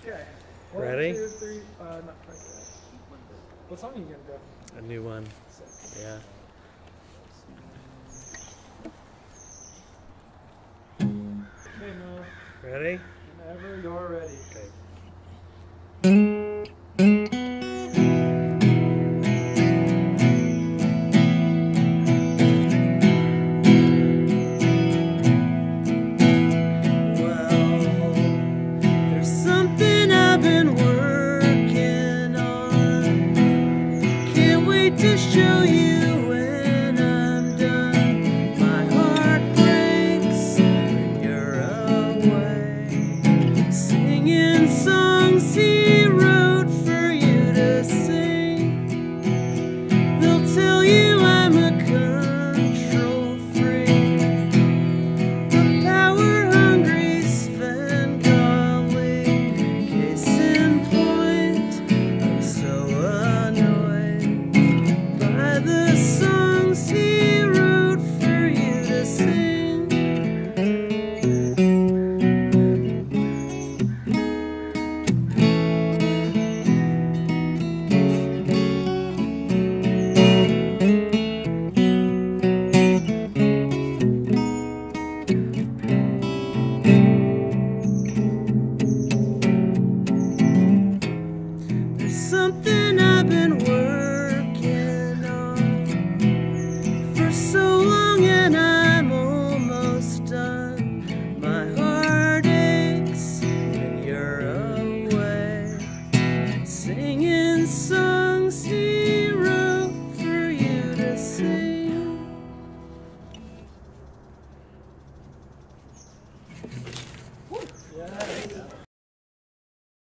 Okay. Ready? 1, 2, 3. Not quite yet. What song are you gonna do? A new one. Yeah. Okay, Mo. Ready?